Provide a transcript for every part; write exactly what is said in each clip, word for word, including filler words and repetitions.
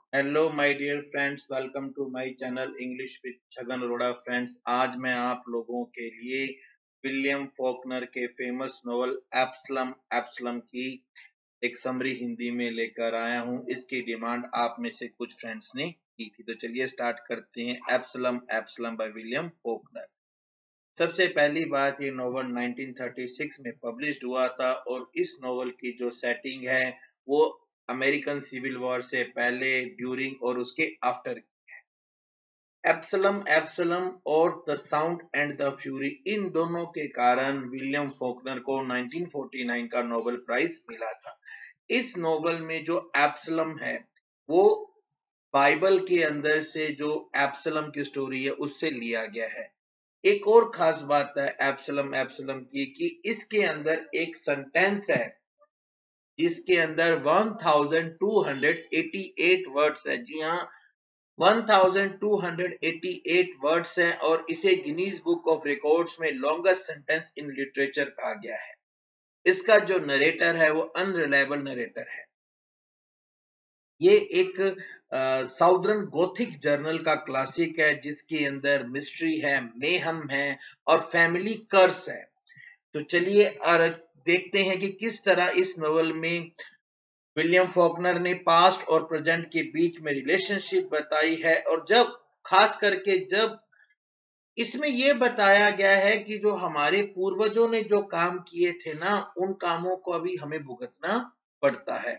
Hello my dear friends, welcome to my channel English with Chhagan Arora. Friends, आज मैं आप लोगों के लिए विलियम फॉकनर के फेमस नोवेल एब्सलम एब्सलम की एक समरी हिंदी में लेकर आया हूं। इसकी डिमांड आप में से कुछ फ्रेंड्स ने की थी, तो चलिए स्टार्ट करते हैं। Absalom Absalom by William Faulkner. सबसे पहली बात, ये नोवेल नाइनटीन थर्टी सिक्स में पब्लिश्ड हुआ था और इस नोवेल की जो सेटिंग है वो अमेरिकन सिविल वॉर से पहले, ड्यूरिंग और उसके आफ्टर। एब्सलम एब्सलम और the sound and the fury, इन दोनों के कारण विलियम फॉकनर को नाइनटीन फोर्टी नाइन का नोबेल प्राइज मिला था। इस नोवेल में जो एब्सलम है वो बाइबल के अंदर से जो एब्सलम की स्टोरी है उससे लिया गया है। एक और खास बात है एब्सलम एब्सलम की कि इसके अंदर एक सेंटेंस है जिसके अंदर बारह सौ अट्ठासी वर्ड्स है। जी हाँ, बारह सौ अट्ठासी वर्ड्स हैं और इसे गिनीज बुक ऑफ रिकॉर्ड्स में लॉन्गेस्ट सेंटेंस इन लिटरेचर कहा गया है। इसका जो नरेटर है वो अनरिलायबल नरेटर है। ये एक साउदर्न गोथिक जर्नल का क्लासिक है जिसके अंदर मिस्ट्री है, मेहम है और फैमिली कर्स है। तो चलिए और देखते हैं कि किस तरह इस नोवेल में विलियम फॉकनर ने पास्ट और प्रेजेंट के बीच में रिलेशनशिप बताई है, और जब खास करके जब इसमें यह बताया गया है कि जो हमारे पूर्वजों ने जो काम किए थे ना, उन कामों को अभी हमें भुगतना पड़ता है।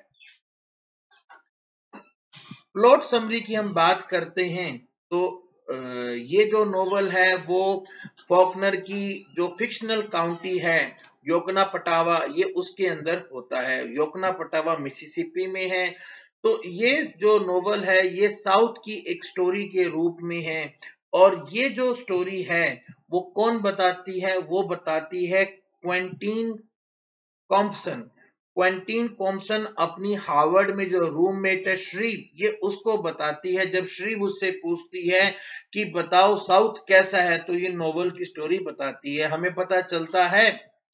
प्लॉट समरी की हम बात करते हैं तो ये जो नोवेल है वो फॉकनर की जो फिक्शनल काउंटी है योकना पटावा, ये उसके अंदर होता है। योकना पटावा मिसिसिपी में है। तो ये जो नोवेल है ये साउथ की एक स्टोरी के रूप में है, और ये जो स्टोरी है वो कौन बताती है? वो बताती है क्वेंटीन कॉम्पसन। क्वेंटीन कॉम्पसन अपनी हार्वर्ड में जो रूममेट है श्रीव, ये उसको बताती है। जब श्रीव उससे पूछती है कि बताओ साउथ कैसा है, तो ये नोवेल की स्टोरी बताती है। हमें पता चलता है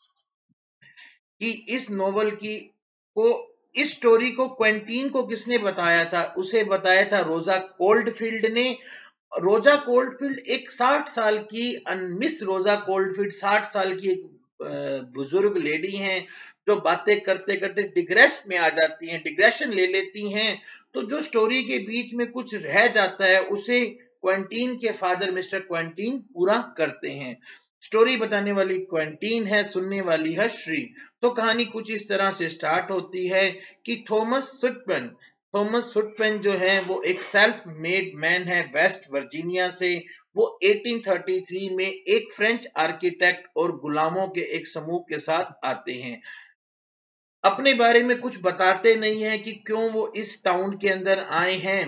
कि इस नोवेल की को इस स्टोरी को क्वेंटीन को किसने बताया था? उसे बताया था रोजा कोल्डफील्ड ने। रोजा कोल्डफील्ड एक साठ साल की मिस रोजा कोल्डफील्ड साठ साल की एक बुजुर्ग लेडी हैं जो बातें करते करते डिग्रेस में आ जाती हैं, डिग्रेशन ले लेती हैं। तो जो स्टोरी के बीच में कुछ रह जाता है उसे क्वेंटीन के फादर मिस्टर क्वेंटीन पूरा करते हैं। स्टोरी बताने वाली क्वेंटीन है, सुनने वाली है श्री। तो कहानी कुछ इस तरह से स्टार्ट होती है कि थॉमस सुटपेन थॉमस सुटपेन जो है वो एक सेल्फ मेड मैन है वेस्ट वर्जीनिया से। वो अठारह सौ तैंतीस में एक फ्रेंच आर्किटेक्ट और गुलामों के एक समूह के साथ आते हैं। अपने बारे में कुछ बताते नहीं है कि क्यों वो इस टाउन के अंदर आए हैं,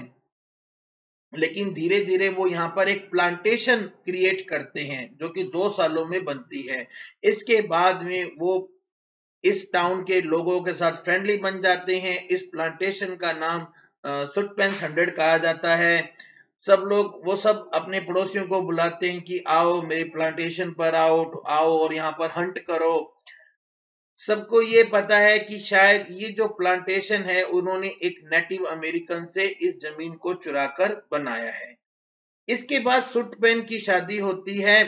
लेकिन धीरे धीरे वो यहाँ पर एक प्लांटेशन क्रिएट करते हैं जो कि दो सालों में बनती है। इसके बाद में वो इस टाउन के लोगों के साथ फ्रेंडली बन जाते हैं। इस प्लांटेशन का नाम सुटपेंस हंड्रेड कहा जाता है। सब लोग वो सब अपने पड़ोसियों को बुलाते हैं कि आओ मेरे प्लांटेशन पर आओ आओ और यहाँ पर हंट करो। सबको ये पता है कि शायद ये जो प्लांटेशन है उन्होंने एक नेटिव अमेरिकन से इस जमीन को चुराकर बनाया है। इसके बाद सुटपेन की शादी होती है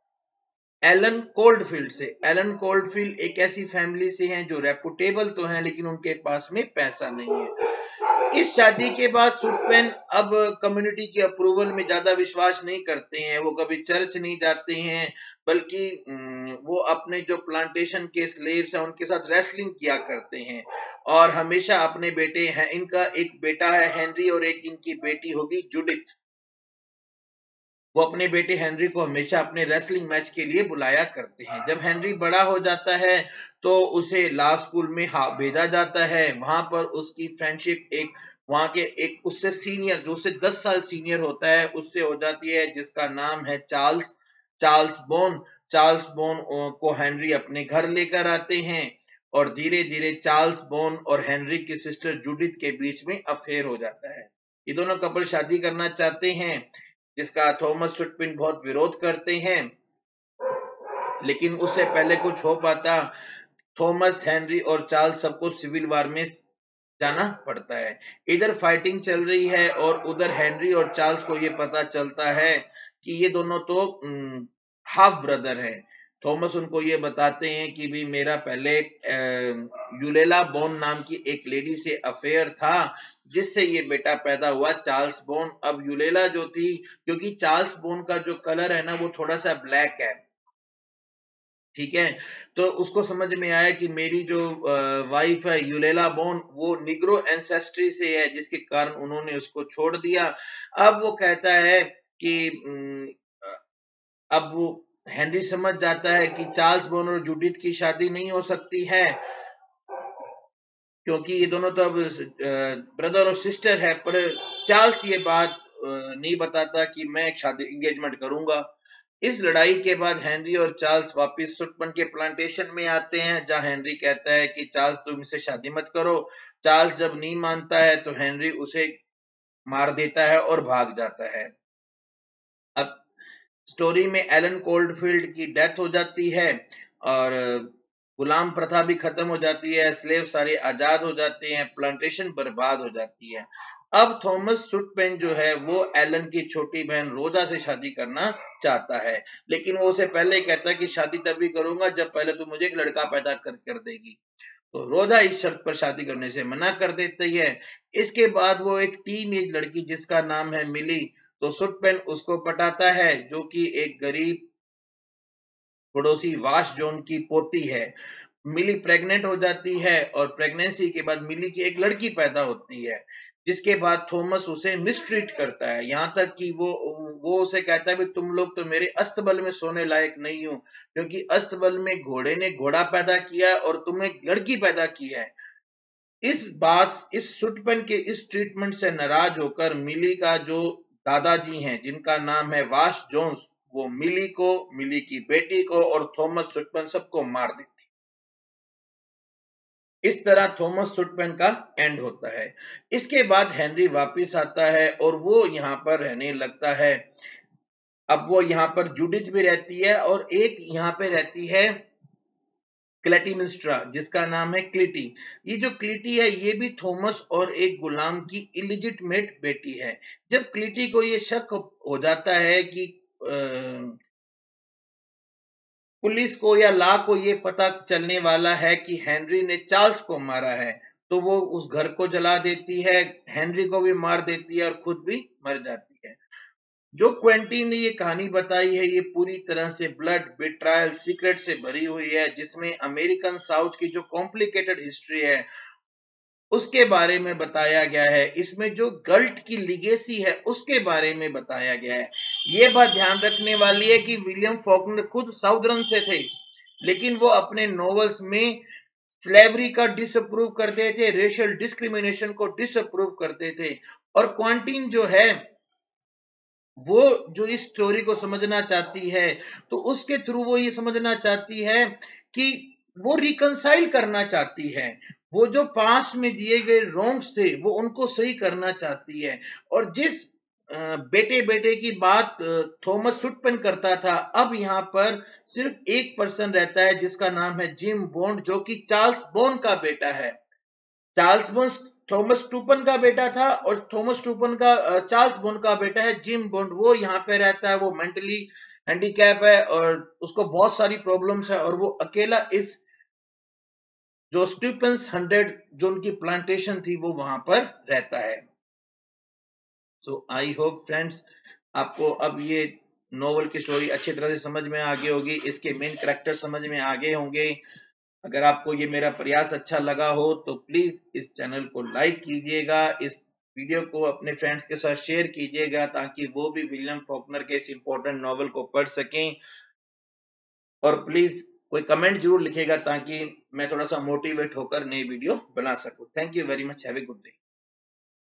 एलन कोल्डफील्ड से। एलन कोल्डफील्ड एक ऐसी फैमिली से हैं जो रेपुटेबल तो हैं लेकिन उनके पास में पैसा नहीं है। इस शादी के बाद सुटपेन अब कम्युनिटी के अप्रूवल में ज्यादा विश्वास नहीं करते हैं। वो कभी चर्च नहीं जाते हैं, बल्कि वो अपने जो प्लांटेशन के स्लेव्स हैं उनके साथ रेसलिंग किया करते हैं, और हमेशा अपने बेटे हैं, इनका एक बेटा है हेनरी और एक इनकी बेटी होगी जूडिथ। वो अपने बेटे हेनरी को हमेशा अपने रेसलिंग मैच के लिए बुलाया करते हैं। जब हेनरी बड़ा हो जाता है तो उसे लॉ स्कूल में भेजा जाता है। वहां पर उसकी फ्रेंडशिप एक वहां के एक उससे सीनियर, जो उससे दस साल सीनियर होता है, उससे हो जाती है, जिसका नाम है Charles Charles Bon. Charles Bon को हेनरी अपने घर लेकर आते हैं और धीरे धीरे चार्ल्स बोन और हेनरी की सिस्टर जूडिथ के बीच में अफेयर हो जाता है। ये दोनों कपल शादी करना चाहते हैं जिसका थॉमस सुटपेन बहुत विरोध करते हैं, लेकिन उससे पहले कुछ हो पाता। थॉमस, हेनरी और चार्ल्स सबको सिविल वार में जाना पड़ता है। इधर फाइटिंग चल रही है और उधर हेनरी और चार्ल्स को ये पता चलता है कि ये दोनों तो हाफ ब्रदर है। थॉमस उनको ये बताते हैं कि भी मेरा पहले यूलेला बोन नाम की एक लेडी से अफेयर था, जिससे ये बेटा पैदा हुआ चार्ल्स बोन। अब यूलेला जो थी, क्योंकि चार्ल्स बोन का जो कलर है ना वो थोड़ा सा ब्लैक है, ठीक है, तो उसको समझ में आया कि मेरी जो वाइफ है यूलेला बोन वो निग्रो एंसेस्ट्री से है, जिसके कारण उन्होंने उसको छोड़ दिया। अब वो कहता है कि अब वो हेनरी समझ जाता है कि चार्ल्स बोन और जूडिथ की शादी नहीं हो सकती है, क्योंकि ये दोनों तो अब ब्रदर और सिस्टर है। पर चार्ल्स ये बात नहीं बताता कि मैं एक शादी एंगेजमेंट करूंगा। इस लड़ाई के बाद हेनरी और चार्ल्स वापस सुटपन के प्लांटेशन में आते हैं, जहां हेनरी कहता है कि चार्ल्स तुम इससे शादी मत करो। चार्ल्स जब नहीं मानता है तो हेनरी उसे मार देता है और भाग जाता है। अब स्टोरी में एलन कोल्डफील्ड की डेथ हो जाती है और गुलाम प्रथा भी खत्म हो जाती है, स्लेव सारे आजाद हो जाते हैं, प्लांटेशन बर्बाद हो जाती है। अब थॉमस सुटपेन जो है वो एलन की छोटी बहन रोजा से शादी करना चाहता है, लेकिन वो उसे पहले ही कहता है कि शादी तभी करूंगा जब पहले तू मुझे एक लड़का पैदा कर कर देगी। तो रोजा इस शर्त पर शादी करने से मना कर देती है। इसके बाद वो एक टीन एज लड़की जिसका नाम है मिली, तो सुटपेन उसको पटाता है, जो कि एक गरीब पड़ोसी वाश जोन की पोती है। मिली प्रेग्नेंट हो जाती है और प्रेगनेंसी के बाद मिली की एक लड़की पैदा होती है, जिसके बाद थॉमस उसे मिसट्रीट करता है, यहाँ तक कि वो वो उसे कहता है भी तुम लोग तो मेरे अस्तबल में सोने लायक नहीं हो, क्योंकि अस्तबल में घोड़े ने घोड़ा पैदा किया और तुमने लड़की पैदा की है। इस बात इस सुटपन के इस ट्रीटमेंट से नाराज होकर मिली का जो दादाजी हैं, जिनका नाम है वाश जोन्स, वो मिली को, मिली की बेटी को और थॉमस सुटपन सबको मार देते। इस तरह थॉमस सुटपेन का एंड होता है। इसके बाद हेनरी वापस आता है और वो यहाँ पर रहने लगता है। अब वो यहाँ पर जूडिथ भी रहती है और एक यहाँ पे रहती है क्लेटिमिस्ट्रा, जिसका नाम है क्लिटी। ये जो क्लिटी है ये भी थॉमस और एक गुलाम की इलिजिटमेट बेटी है। जब क्लिटी को ये शक हो जाता है कि आ, पुलिस को या लॉ को ये पता चलने वाला है कि हेनरी ने चार्ल्स को मारा है, तो वो उस घर को जला देती है, हेनरी को भी मार देती है और खुद भी मर जाती है। जो क्वेंटीन ने ये कहानी बताई है ये पूरी तरह से ब्लड, बिट्रायल, सीक्रेट से भरी हुई है, जिसमें अमेरिकन साउथ की जो कॉम्प्लिकेटेड हिस्ट्री है उसके बारे में बताया गया है। इसमें जो गल्ट की लिगेसी है उसके बारे में बताया गया है। ये बात ध्यान रखने वाली है कि विलियम फॉकनर खुद साउदर्न से थे, लेकिन वो अपने नॉवेल्स में स्लेवरी का डिसअप्रूव करते थे, रेशियल डिस्क्रिमिनेशन को डिसअप्रूव करते थे। और क्वांटीन जो है वो जो इस स्टोरी को समझना चाहती है तो उसके थ्रू वो ये समझना चाहती है कि वो रिकंसाइल करना चाहती है, वो जो पास्ट में दिए गए रॉन्ग्स थे वो उनको सही करना चाहती है। और जिस बेटे बेटे की बात थॉमस सुटपेन करता था, अब यहाँ पर सिर्फ एक पर्सन रहता है जिसका नाम है जिम बॉन्ड, जो कि चार्ल्स बॉन्ड का बेटा है। चार्ल्स बॉन्ड थॉमस टूपन का बेटा था और थॉमस टूपन का चार्ल्स बॉन्ड का बेटा है जिम बॉन्ड। वो यहाँ पे रहता है, वो मेंटली हैंडीकैप है और उसको बहुत सारी प्रॉब्लम्स है और वो अकेला इस जो स्टूपेंस हंड्रेड जो उनकी प्लांटेशन थी वो वहां पर रहता है। सो आई होप फ्रेंड्स आपको अब ये नोवेल की स्टोरी अच्छी तरह से समझ में आ गई होगी, इसके मेन कैरेक्टर समझ में आ गए होंगे। अगर आपको ये मेरा प्रयास अच्छा लगा हो तो प्लीज इस चैनल को लाइक कीजिएगा, इस वीडियो को अपने फ्रेंड्स के साथ शेयर कीजिएगा ताकि वो भी विलियम फॉकनर के इस इंपॉर्टेंट नॉवल को पढ़ सकें। और प्लीज कोई कमेंट जरूर लिखेगा ताकि मैं थोड़ा सा मोटिवेट होकर नई वीडियो बना सकूं। Thank you very much, have a good day.